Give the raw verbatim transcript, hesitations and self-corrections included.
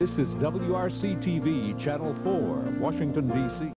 This is W R C T V, Channel four, Washington, D C